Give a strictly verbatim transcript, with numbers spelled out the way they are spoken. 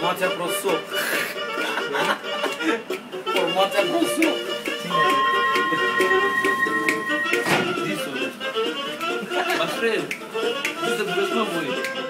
Formația Proso. Formația Proso. Zisul. Ma fred, tu să vreți mă voi.